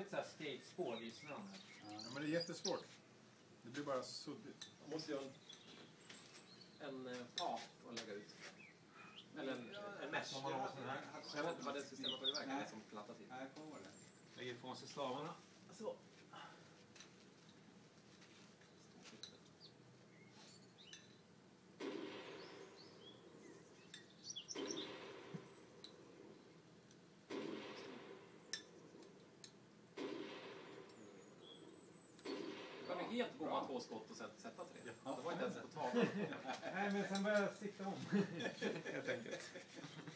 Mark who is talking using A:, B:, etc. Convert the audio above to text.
A: vanligt så här skatespår i snön.
B: Ja, men det är jättesvårt. Det blir bara suddigt.
C: Man måste göra en path och lägga ut. Eller en mesh.
A: Om man har sån här.
C: Jag vet inte vad det systemet var iväg. Det är som platta till.
D: Nej, kommer det.
A: Lägger ifrån sig slavarna. Så.
C: Du kan ju helt bomma 2 skott och sen sätta 3. Det var inte ens på tavlan.
A: Nej, men sen börjar jag sikta om. Helt enkelt.